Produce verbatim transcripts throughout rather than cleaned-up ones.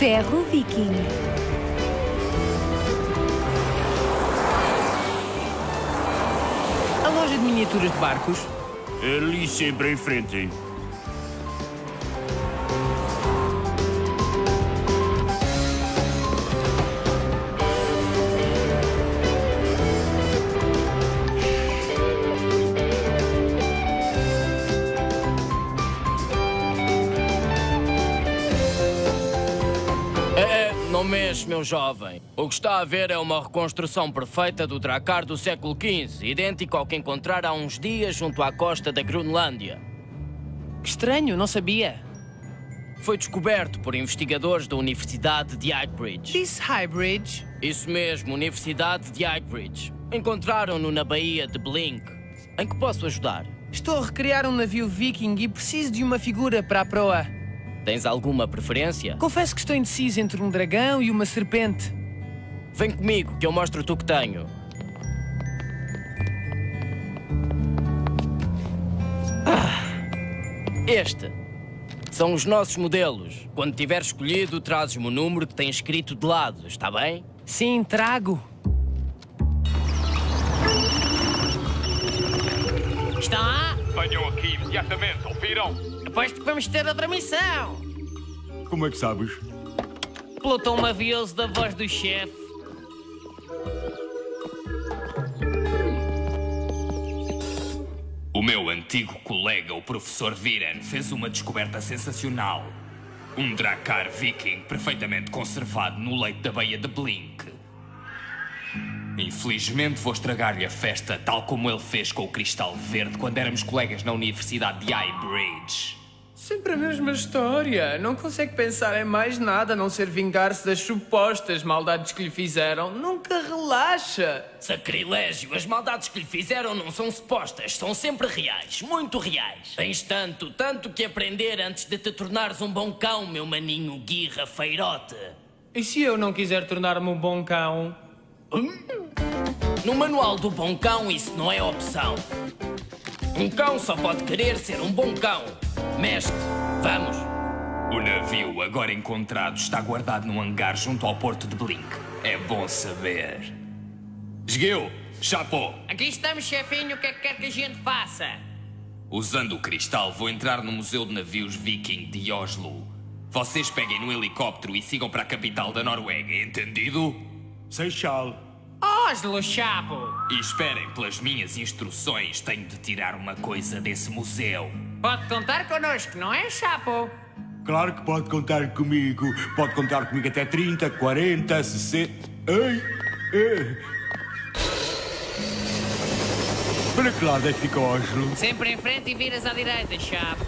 Ferro Viking. A loja de miniaturas de barcos? Ali sempre em frente. Não mexe, meu jovem. O que está a ver é uma reconstrução perfeita do Drakkar do século quinze, idêntico ao que encontrar há uns dias junto à costa da Groenlândia. Que estranho, não sabia. Foi descoberto por investigadores da Universidade de Highbridge. Disse Highbridge? Isso mesmo, Universidade de Highbridge. Encontraram-no na Baía de Blink. Em que posso ajudar? Estou a recriar um navio viking e preciso de uma figura para a proa. Tens alguma preferência? Confesso que estou indeciso entre um dragão e uma serpente. Vem comigo, que eu mostro-te o que tenho. Ah, este. São os nossos modelos. Quando tiveres escolhido, trazes-me o número que tem escrito de lado, está bem? Sim, trago. Está? Venham aqui imediatamente, ouviram? Aposto que vamos ter outra missão. Como é que sabes? Pelo tom mavioso da voz do chefe. O meu antigo colega, o professor Viren, fez uma descoberta sensacional. Um Drakkar Viking perfeitamente conservado no leito da Baía de Blink. Infelizmente vou estragar-lhe a festa, tal como ele fez com o Cristal Verde quando éramos colegas na Universidade de Highbridge. Sempre a mesma história. Não consegue pensar em mais nada a não ser vingar-se das supostas maldades que lhe fizeram. Nunca relaxa. Sacrilégio! As maldades que lhe fizeram não são supostas, são sempre reais, muito reais. Tens tanto, tanto que aprender antes de te tornares um bom cão, meu maninho guirra feirote. E se eu não quiser tornar-me um bom cão? Hum? No manual do bom cão isso não é opção. Um cão só pode querer ser um bom cão. Mestre, vamos. O navio agora encontrado está guardado num hangar junto ao porto de Blink. É bom saber. Esgueu, Chapo. Aqui estamos, chefinho. O que é que quer que a gente faça? Usando o cristal, vou entrar no Museu de Navios Viking de Oslo. Vocês peguem no helicóptero e sigam para a capital da Noruega, entendido? Seixal. Oslo, Chapo. E esperem pelas minhas instruções. Tenho de tirar uma coisa desse museu. Pode contar connosco, não é, Chapo? Claro que pode contar comigo. Pode contar comigo até trinta, quarenta, sessenta... Ei! Ei! Para que lado é que fica Oslo? Sempre em frente e viras à direita, Chapo.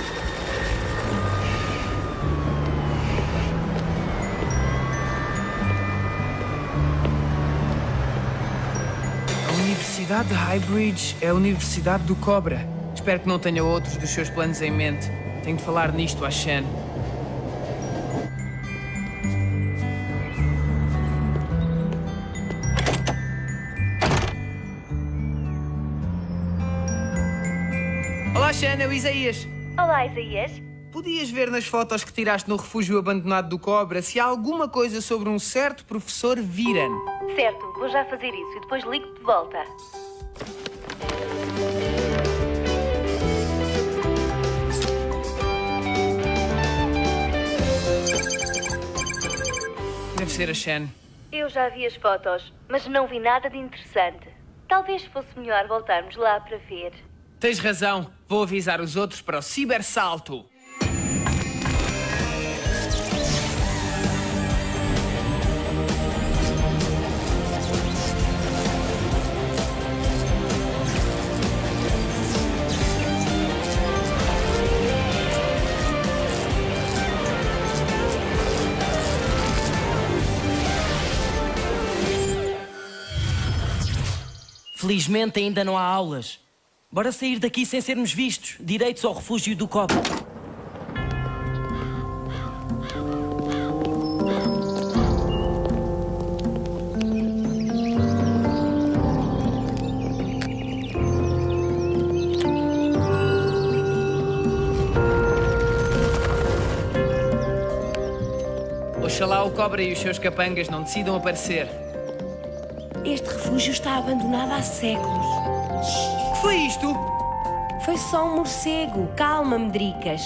A Universidade de Highbridge é a Universidade do Cobra. Espero que não tenha outros dos seus planos em mente. Tenho de falar nisto à Shen. Olá, Shen, é o Isaías. Olá, Isaías. Podias ver nas fotos que tiraste no refúgio abandonado do Cobra se há alguma coisa sobre um certo professor Viren. Certo, vou já fazer isso e depois ligo-te de volta. Deve ser a Shen. Eu já vi as fotos, mas não vi nada de interessante. Talvez fosse melhor voltarmos lá para ver. Tens razão. Vou avisar os outros para o cibersalto. Felizmente ainda não há aulas. Bora sair daqui sem sermos vistos. Direitos ao refúgio do Cobra. Oxalá o Cobra e os seus capangas não decidam aparecer. Este refúgio está abandonado há séculos. O que foi isto? Foi só um morcego. Calma, Medricas.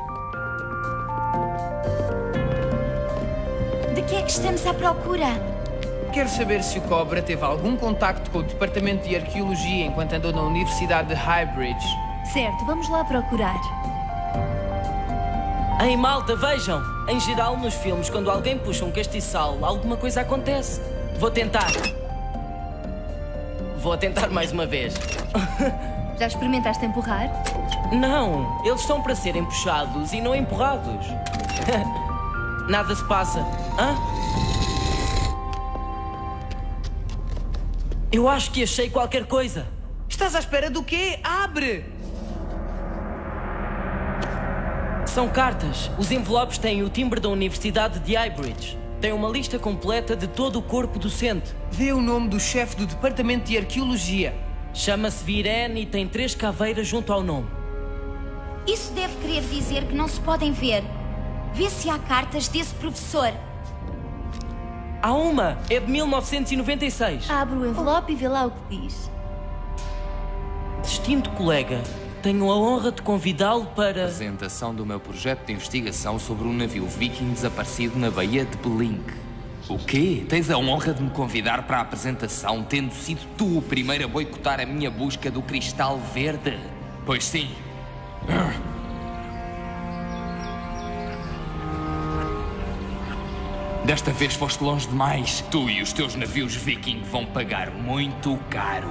De que é que estamos à procura? Quero saber se o Cobra teve algum contacto com o Departamento de Arqueologia enquanto andou na Universidade de Highbridge. Certo, vamos lá procurar. Ei, malta, vejam! Em geral, nos filmes, quando alguém puxa um castiçal, alguma coisa acontece. Vou tentar. Vou tentar mais uma vez. Já experimentaste empurrar? Não, eles são para serem puxados e não empurrados. Nada se passa. Hã? Eu acho que achei qualquer coisa. Estás à espera do quê? Abre! São cartas. Os envelopes têm o timbre da Universidade de Highbridge. Tem uma lista completa de todo o corpo docente. Vê o nome do chefe do Departamento de Arqueologia. Chama-se Viren e tem três caveiras junto ao nome. Isso deve querer dizer que não se podem ver. Vê se há cartas desse professor. Há uma! É de mil novecentos e noventa e seis. Abre o envelope e vê lá o que diz. Distinto colega, tenho a honra de convidá-lo para... Apresentação do meu projeto de investigação sobre um navio viking desaparecido na Baía de Blink. O quê? Tens a honra de me convidar para a apresentação, tendo sido tu o primeiro a boicotar a minha busca do cristal verde? Pois sim. Desta vez foste longe demais. Tu e os teus navios viking vão pagar muito caro.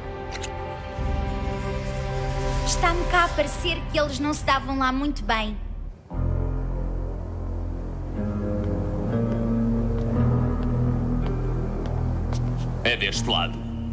Está-me cá a parecer que eles não se davam lá muito bem. É deste lado.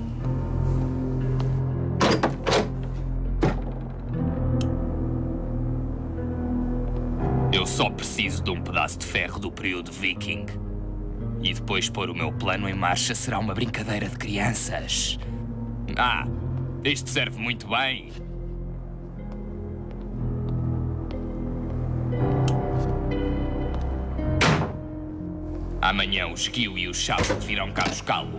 Eu só preciso de um pedaço de ferro do período viking. E depois pôr o meu plano em marcha será uma brincadeira de crianças. Ah, isto serve muito bem. Amanhã os Gil e os Chapo virão cá buscá-lo.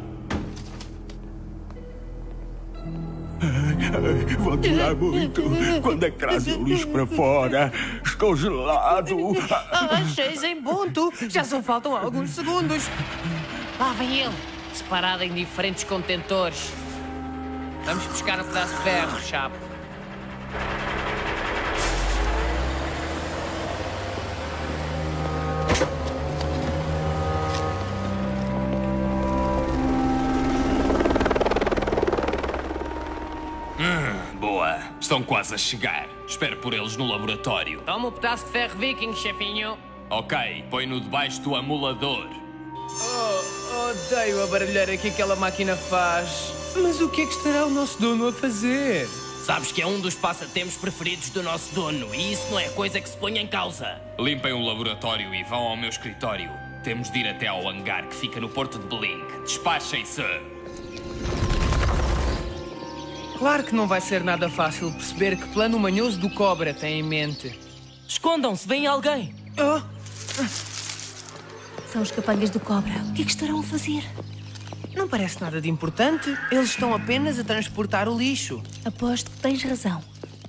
Vou durar muito. Quando é que trazem o lixo para fora? Estou gelado. Às seis em ponto. Já só faltam alguns segundos. Lá vem ele, separado em diferentes contentores. Vamos buscar um pedaço de ferro, Chapo. Boa. Estão quase a chegar. Espero por eles no laboratório. Toma um pedaço de ferro viking, chefinho. Ok, põe-no debaixo do amulador. Oh, odeio a barulheira que aquela máquina faz. Mas o que é que estará o nosso dono a fazer? Sabes que é um dos passatempos preferidos do nosso dono e isso não é coisa que se ponha em causa. Limpem o laboratório e vão ao meu escritório. Temos de ir até ao hangar que fica no porto de Blink. Despachem-se! Claro que não vai ser nada fácil perceber que plano manhoso do Cobra tem em mente. Escondam-se, vem alguém. Oh. São os capangas do Cobra. O que é que estarão a fazer? Não parece nada de importante. Eles estão apenas a transportar o lixo. Aposto que tens razão.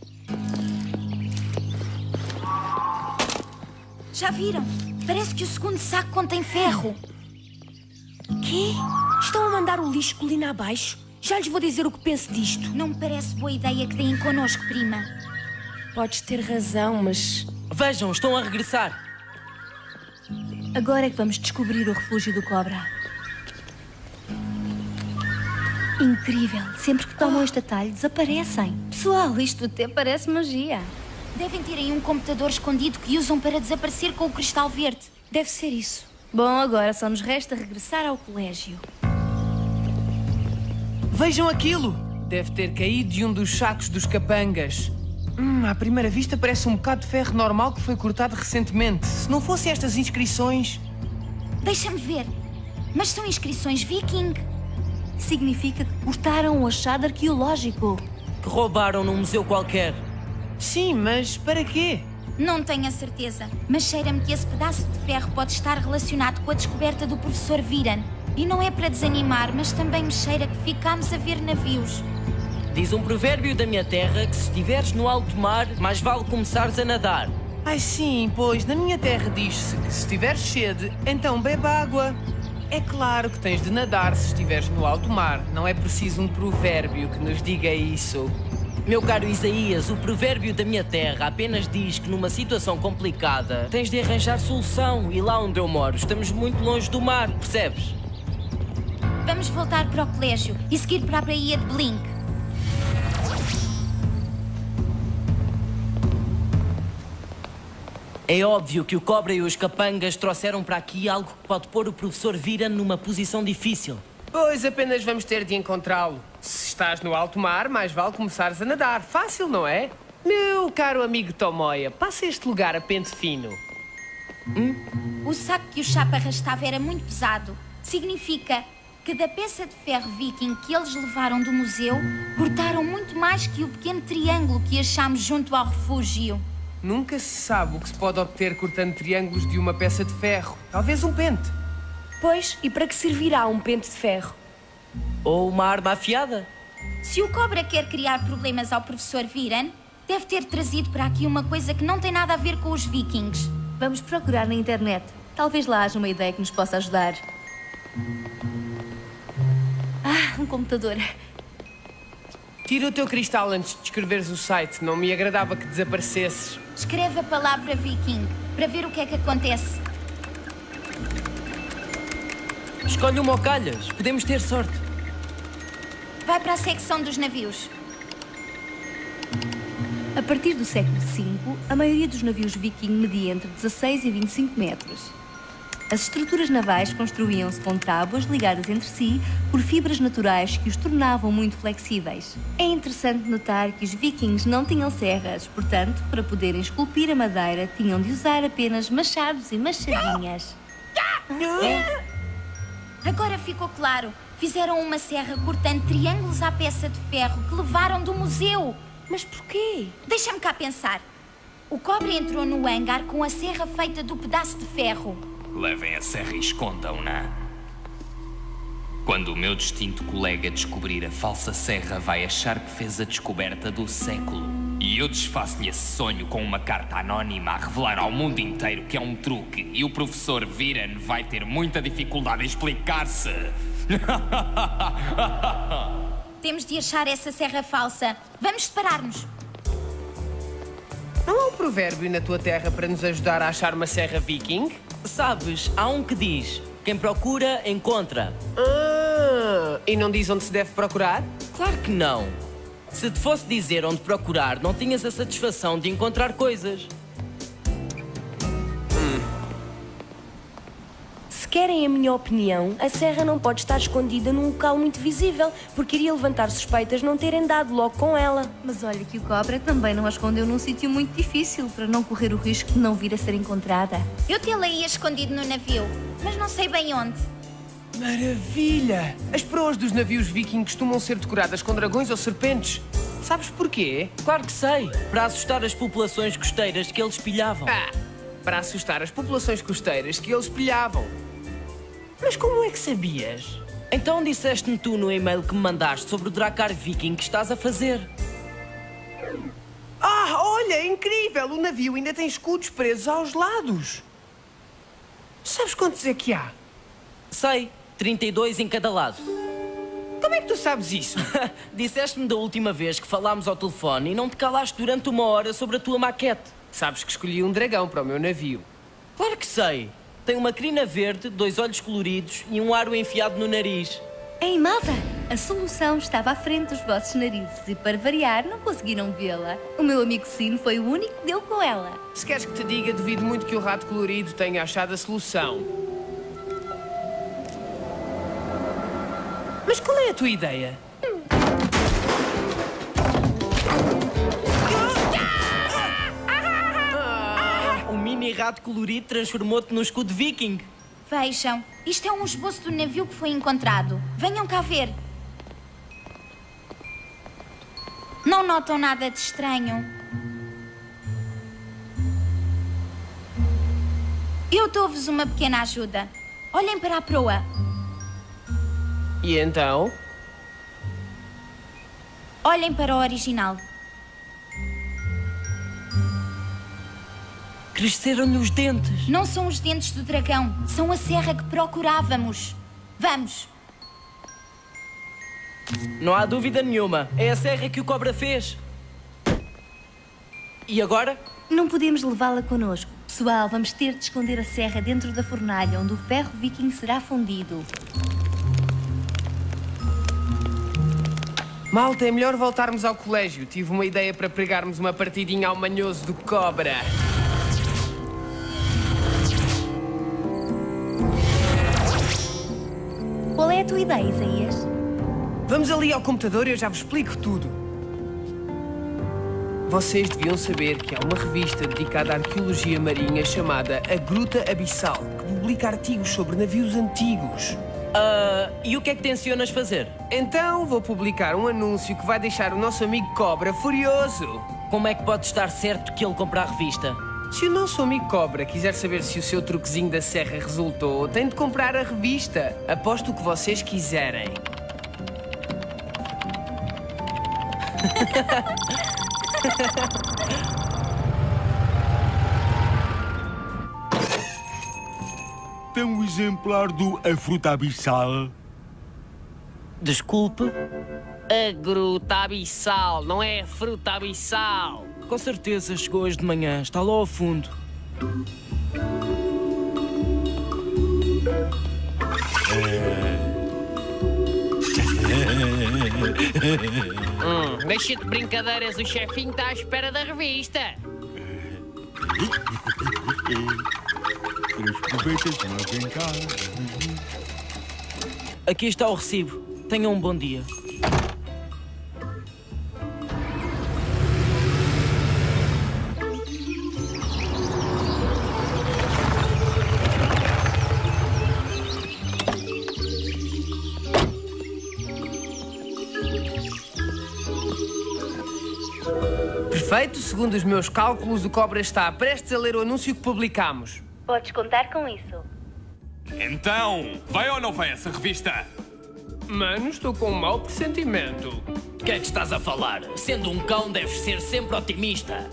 Já viram? Parece que o segundo saco contém ferro. Quê? Estão a mandar o lixo colina abaixo? Já lhes vou dizer o que penso disto. Não me parece boa ideia que deem connosco, prima. Podes ter razão, mas... Vejam, estão a regressar. Agora é que vamos descobrir o refúgio do Cobra. Incrível. Sempre que tomam este atalho, desaparecem. Pessoal, isto até parece magia. Devem ter aí um computador escondido que usam para desaparecer com o cristal verde. Deve ser isso. Bom, agora só nos resta regressar ao colégio. Vejam aquilo! Deve ter caído de um dos sacos dos capangas. Hum, à primeira vista parece um bocado de ferro normal que foi cortado recentemente. Se não fossem estas inscrições... Deixa-me ver. Mas são inscrições viking. Significa que cortaram um achado arqueológico. Que roubaram num museu qualquer. Sim, mas para quê? Não tenho a certeza, mas cheira-me que esse pedaço de ferro pode estar relacionado com a descoberta do professor Viren. E não é para desanimar, mas também me cheira que ficámos a ver navios. Diz um provérbio da minha terra que se estiveres no alto mar, mais vale começares a nadar. Ai sim, pois na minha terra diz-se que se tiveres sede, então bebe água. É claro que tens de nadar se estiveres no alto mar. Não é preciso um provérbio que nos diga isso. Meu caro Isaías, o provérbio da minha terra apenas diz que numa situação complicada tens de arranjar solução. E lá onde eu moro estamos muito longe do mar, percebes? Vamos voltar para o colégio e seguir para a praia de Blink. É óbvio que o Cobra e os Capangas trouxeram para aqui algo que pode pôr o professor Viren numa posição difícil. Pois apenas vamos ter de encontrá-lo. Se estás no alto mar, mais vale começares a nadar. Fácil, não é? Meu caro amigo Tomoya, passa este lugar a pente fino. Hum? O saco que o Chapa arrastava era muito pesado. Significa que da peça de ferro viking que eles levaram do museu, cortaram muito mais que o pequeno triângulo que achámos junto ao refúgio. Nunca se sabe o que se pode obter cortando triângulos de uma peça de ferro. Talvez um pente. Pois, e para que servirá um pente de ferro? Ou uma arma afiada? Se o Cobra quer criar problemas ao professor Viren, deve ter trazido para aqui uma coisa que não tem nada a ver com os vikings. Vamos procurar na internet. Talvez lá haja uma ideia que nos possa ajudar. Ah, um computador. Tira o teu cristal antes de escreveres o site. Não me agradava que desaparecesses. Escreve a palavra viking, para ver o que é que acontece. Escolhe uma ou calhas. Podemos ter sorte. Vai para a secção dos navios. A partir do século cinco, a maioria dos navios viking media entre dezasseis e vinte e cinco metros. As estruturas navais construíam-se com tábuas ligadas entre si por fibras naturais que os tornavam muito flexíveis. É interessante notar que os vikings não tinham serras, portanto, para poderem esculpir a madeira, tinham de usar apenas machados e machadinhas. Agora ficou claro. Fizeram uma serra cortando triângulos à peça de ferro que levaram do museu. Mas porquê? Deixa-me cá pensar. O Cobra entrou no hangar com a serra feita do pedaço de ferro. Levem a serra e escondam-na. Quando o meu distinto colega descobrir a falsa serra, vai achar que fez a descoberta do século. E eu desfaço-lhe esse sonho com uma carta anónima a revelar ao mundo inteiro que é um truque. E o professor Viren vai ter muita dificuldade em explicar-se. Temos de achar essa serra falsa. Vamos separar-nos. Não há um provérbio na tua terra para nos ajudar a achar uma serra viking? Sabes, há um que diz: quem procura, encontra. Ah, e não diz onde se deve procurar? Claro que não. Se te fosse dizer onde procurar, não tinhas a satisfação de encontrar coisas. Hum. Se querem a minha opinião, a serra não pode estar escondida num local muito visível, porque iria levantar suspeitas não terem dado logo com ela. Mas olha que o Cobra também não a escondeu num sítio muito difícil, para não correr o risco de não vir a ser encontrada. Eu tê-la ia escondido no navio, mas não sei bem onde. Maravilha! As proas dos navios vikings costumam ser decoradas com dragões ou serpentes. Sabes porquê? Claro que sei. Para assustar as populações costeiras que eles pilhavam. Ah, para assustar as populações costeiras que eles pilhavam. Mas como é que sabias? Então disseste-me tu no e-mail que me mandaste sobre o Drakkar Viking que estás a fazer. Ah, olha, incrível! O navio ainda tem escudos presos aos lados. Sabes quantos é que há? Sei, trinta e dois em cada lado. Como é que tu sabes isso? Disseste-me da última vez que falámos ao telefone e não te calaste durante uma hora sobre a tua maquete. Sabes que escolhi um dragão para o meu navio. Claro que sei. Tem uma crina verde, dois olhos coloridos e um aro enfiado no nariz. Ei, malta! A solução estava à frente dos vossos narizes e, para variar, não conseguiram vê-la. O meu amigo Sino foi o único que deu com ela. Se queres que te diga, duvido muito que o rato colorido tenha achado a solução. Mas qual é a tua ideia? O mini rato colorido transformou-te no escudo viking. Vejam, isto é um esboço do navio que foi encontrado. Venham cá ver. Não notam nada de estranho? Eu dou-vos uma pequena ajuda. Olhem para a proa. E então? Olhem para o original. Cresceram-lhe os dentes. Não são os dentes do dragão, são a serra que procurávamos. Vamos. Não há dúvida nenhuma. É a serra que o cobra fez. E agora? Não podemos levá-la connosco. Pessoal, vamos ter de esconder a serra dentro da fornalha, onde o ferro viking será fundido. Malta, é melhor voltarmos ao colégio. Tive uma ideia para pregarmos uma partidinha ao manhoso do cobra. Qual é a tua ideia, Isaías? Vamos ali ao computador e eu já vos explico tudo. Vocês deviam saber que há uma revista dedicada à arqueologia marinha chamada A Gruta Abissal, que publica artigos sobre navios antigos. Ah, e o que é que tencionas fazer? Então vou publicar um anúncio que vai deixar o nosso amigo Cobra furioso. Como é que pode estar certo que ele compra a revista? Se o nosso amigo Cobra quiser saber se o seu truquezinho da serra resultou, tem de comprar a revista. Aposto o que vocês quiserem. Tem um exemplar do A Fruta Abissal. Desculpe? A gruta abissal, não é a fruta abissal. Com certeza chegou hoje de manhã. Está lá ao fundo. Hum, deixa de brincadeiras, o chefinho está à espera da revista. Três provetas, uma vem cá. Aqui está o recibo. Tenham um bom dia. Perfeito, segundo os meus cálculos, o Cobra está prestes a ler o anúncio que publicámos. Podes contar com isso. Então, vai ou não vai essa revista? Mano, estou com um mau pressentimento. O que é que estás a falar? Sendo um cão, deves ser sempre otimista.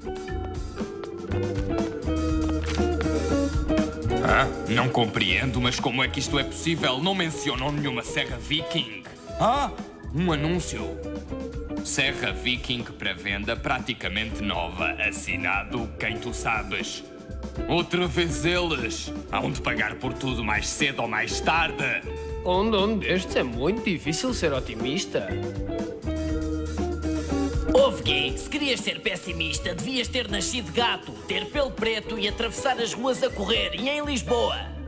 Ah, não compreendo, mas como é que isto é possível? Não mencionam nenhuma serra viking. Ah, um anúncio. Serra viking para venda praticamente nova. Assinado Quem Tu Sabes. Outra vez eles. Hão de pagar por tudo mais cedo ou mais tarde. Onde, onde destes é muito difícil ser otimista. Ouve, Gui, se querias ser pessimista, devias ter nascido gato, ter pelo preto e atravessar as ruas a correr, e em Lisboa.